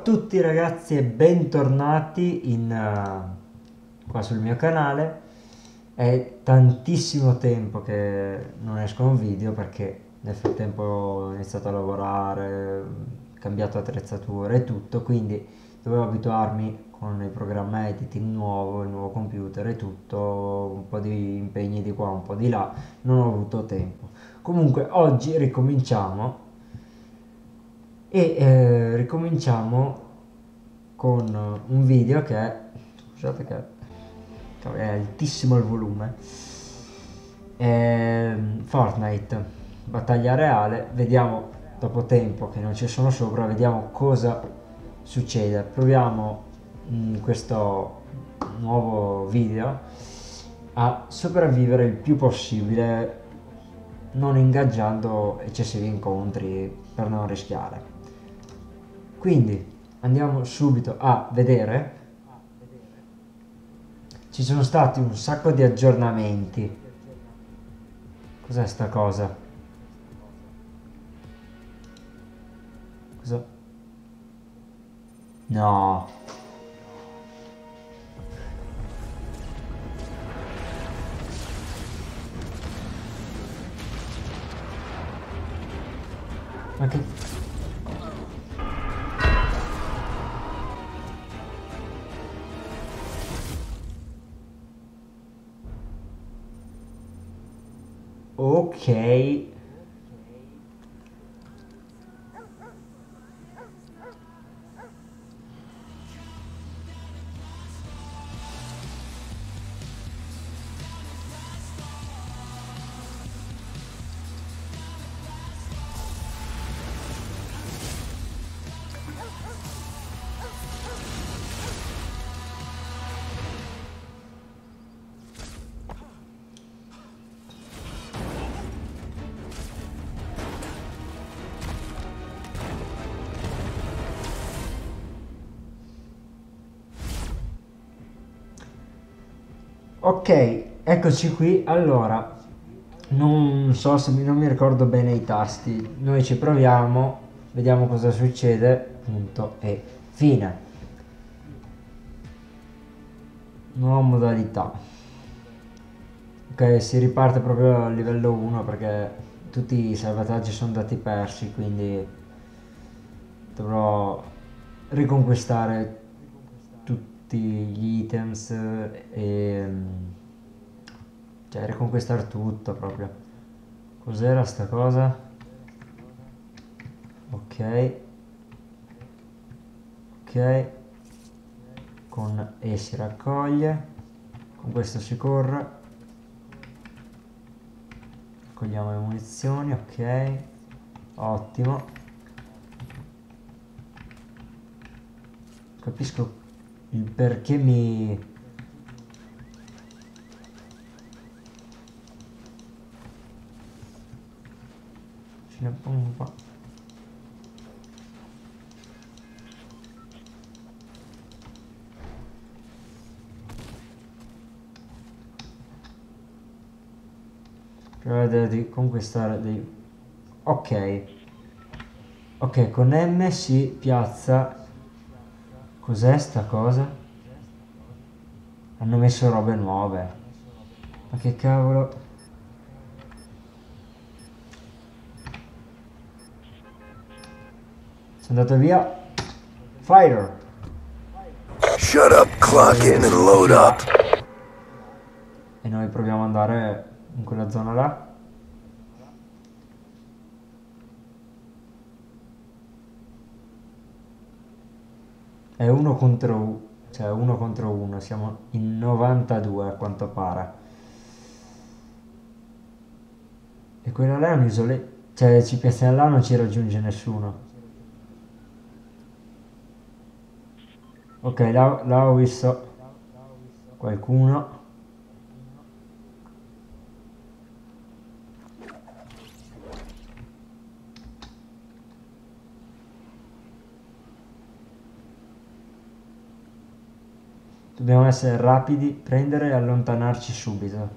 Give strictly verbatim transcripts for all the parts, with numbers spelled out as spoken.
tutti ragazzi e bentornati in, eh, qua sul mio canale. È tantissimo tempo che non escono video perché nel frattempo ho iniziato a lavorare, cambiato attrezzature e tutto, quindi dovevo abituarmi con il programma editing nuovo, il nuovo computer e tutto, un po' di impegni di qua, un po' di là, non ho avuto tempo. Comunque oggi ricominciamo e eh, ricominciamo con un video che è, scusate che è altissimo il volume, è Fortnite, battaglia reale. Vediamo, dopo tempo che non ci sono sopra, vediamo cosa succede. Proviamo in questo nuovo video a sopravvivere il più possibile, non ingaggiando eccessivi incontri per non rischiare. Quindi andiamo subito a vedere. Ci sono stati un sacco di aggiornamenti. Cos'è sta cosa? Cosa? No. Ma che... Ok. Ok, eccoci qui. Allora, non so se mi, non mi ricordo bene i tasti. Noi ci proviamo, vediamo cosa succede, punto e fine. Nuova modalità. Ok, si riparte proprio a livello uno perché tutti i salvataggi sono andati persi, quindi dovrò riconquistare tutti gli items e cioè riconquistare tutto proprio. Cos'era sta cosa? Ok, ok, con E si raccoglie, con questo si corre, raccogliamo le munizioni, ok, ottimo. Capisco il perché mi... Ce ne pongo un po'. Per vedere di conquistare dei... Ok. Ok, con M si piazza... Cos'è sta cosa? Hanno messo robe nuove. Ma che cavolo? Sono andato via. Fighter. Shut up, clock in and load up. E noi proviamo ad andare in quella zona là. È uno contro uno, cioè uno contro uno, siamo in novantadue a quanto pare. E quella là è un'isola, cioè ci piazziamo là, non ci raggiunge nessuno. Ok, là, là ho visto qualcuno. Dobbiamo essere rapidi, prendere e allontanarci subito.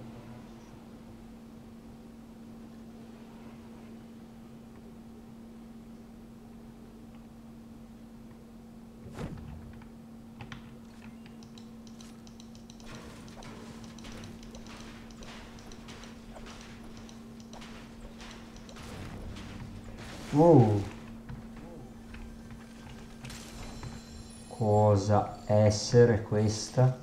Uh. Cosa essere questa?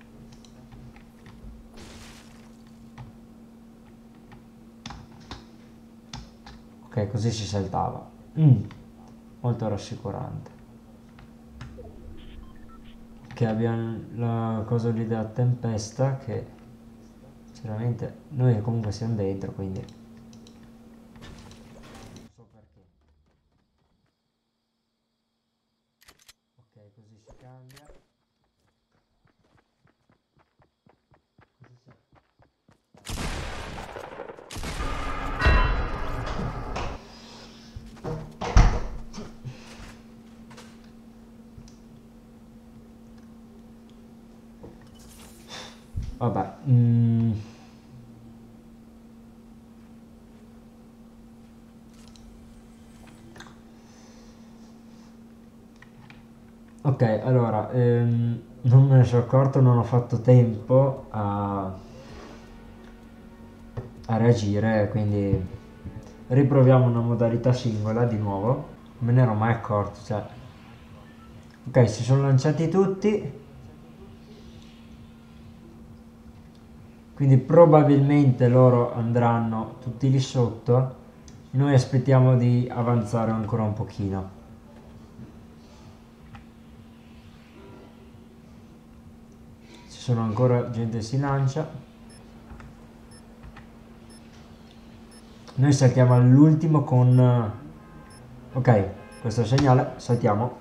Ok, così si saltava. Mm, molto rassicurante. Che abbiamo la cosa lì della tempesta che sinceramente noi comunque siamo dentro, quindi non so perché. Ok, così si cambia. Così si... Vabbè. Mm. Ok, allora, ehm, non me ne sono accorto, non ho fatto tempo a, a reagire, quindi riproviamo una modalità singola di nuovo. Me ne ero mai accorto, cioè... Ok, si sono lanciati tutti, quindi probabilmente loro andranno tutti lì sotto. Noi aspettiamo di avanzare ancora un pochino. Ci sono ancora gente che si lancia. Noi saltiamo all'ultimo con... Ok, questo è il segnale, saltiamo.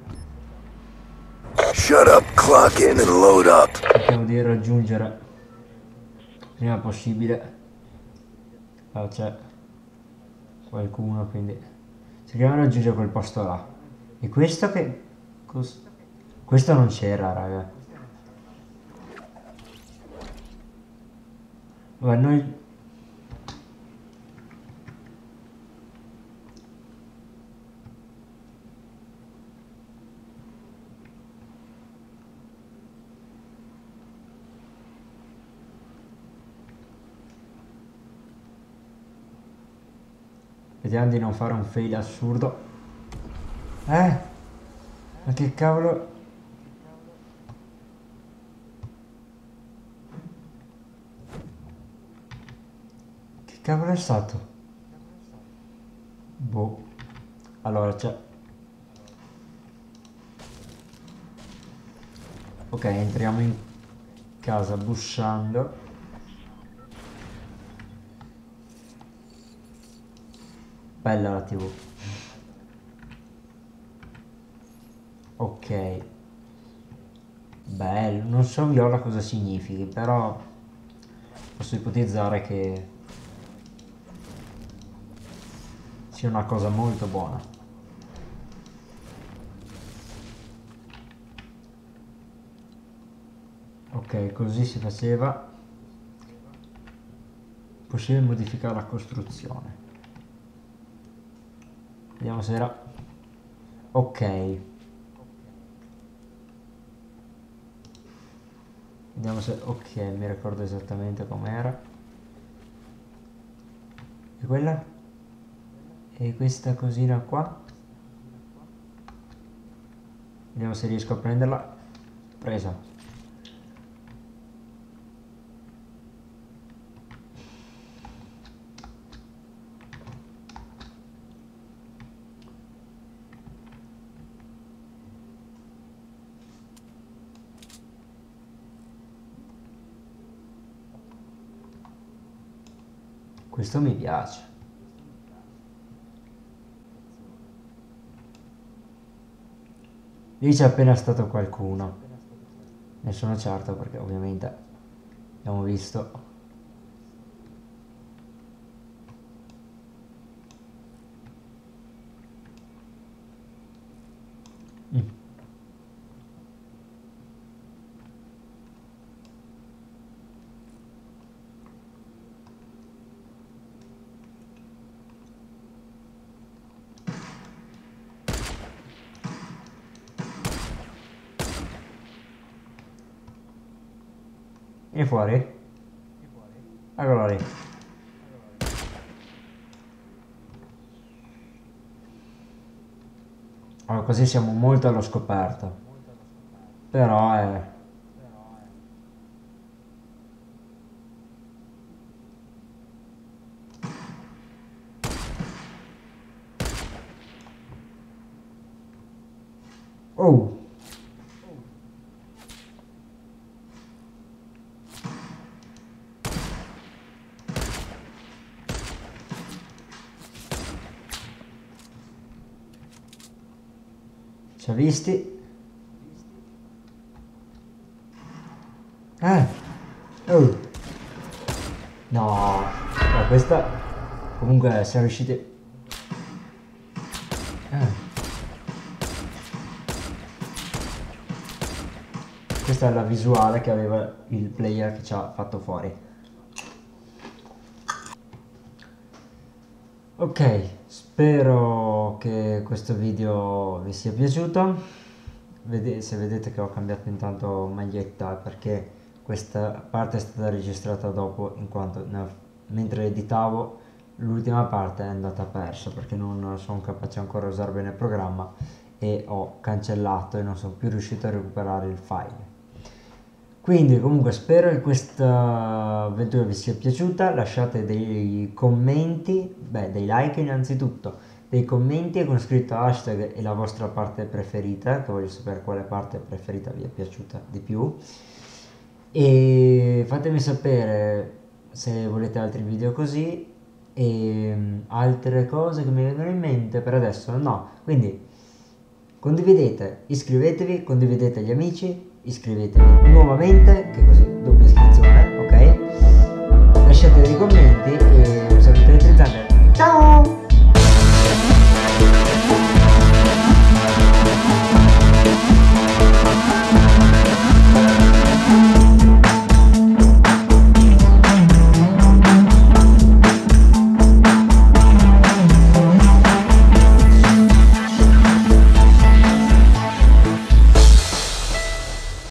Shut up, clock in, and load up. Cerchiamo di raggiungere il prima possibile. Ah, c'è qualcuno, quindi cerchiamo di raggiungere quel posto là. E questo che... cos- questo non c'era, raga. Vabbè, noi... Vediamo di non fare un fail assurdo. Eh? Ma che cavolo... Che cavolo è stato? Boh. Allora c'è... Ok, entriamo in casa bussando. Bella la tivù. Ok. Bello. Non so viola cosa significhi, però posso ipotizzare che sia una cosa molto buona. Ok, così si faceva. Possibile modificare la costruzione. Vediamo se era... Ok. Vediamo se... Ok, mi ricordo esattamente com'era. E quella? E questa cosina qua? Vediamo se riesco a prenderla. Presa. Questo mi piace. Lì c'è appena stato qualcuno. Ne sono certo perché ovviamente abbiamo visto. Mm. Vieni fuori? Eccolo lì. così siamo molto allo scoperto. Però è... Oh! Ci ha visti? Eh! Oh! No! Ma questa... Comunque siamo riusciti... Eh. Questa è la visuale che aveva il player che ci ha fatto fuori. Ok, spero che questo video vi sia piaciuto. Vede- se vedete che ho cambiato intanto maglietta perché questa parte è stata registrata dopo, in quanto ne- mentre editavo l'ultima parte è andata persa perché non sono capace ancora a usare bene il programma e ho cancellato e non sono più riuscito a recuperare il file. Quindi comunque spero che questa avventura vi sia piaciuta, lasciate dei commenti, beh dei like innanzitutto, dei commenti con scritto hashtag e la vostra parte preferita, che voglio sapere quale parte preferita vi è piaciuta di più, e fatemi sapere se volete altri video così e mm, altre cose che mi vengono in mente. Per adesso no, quindi condividete, iscrivetevi, condividete agli amici, iscrivetevi nuovamente, che così doppia iscrizione, ok? Lasciate dei commenti e